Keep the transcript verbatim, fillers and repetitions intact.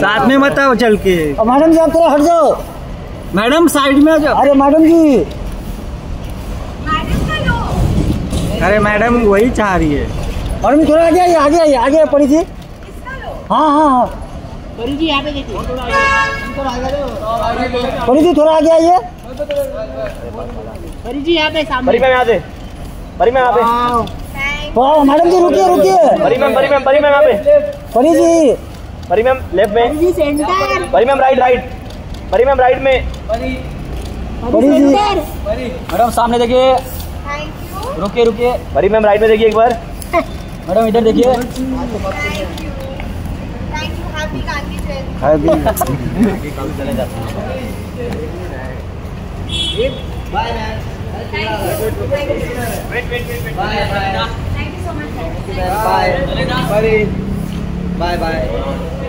साथ में मत आओ चल के। मैडम जी आप थोड़ा हट जाओ। मैडम साइड में आ जाओ। अरे मैडम जी, अरे मैडम वही चाह रही है। मैडम थोड़ा आगे आइए, आगे आइए, आगे पड़ी थी। हाँ हाँ हाँ परी जी यहाँ पे देखिए, पड़ी थी, थोड़ा आगे आइए। परी जी यहाँ पे सामने। परी मैम यहाँ से, परी मैम यहाँ पे। वाह मैडम जी रुकिए रुकिए। परी मैम, परी मैम, परी मैम यहाँ पे। परी जी, परी मैम लेफ्ट में। जी center. Pari ma'am right, right. Pari ma'am right में। परी जी, मैडम सामने देखिए, रुकिए रुकिए। परी मैम राइट में देखिए एक बार। मैडम इधर देखिए। Bye bye bye bye.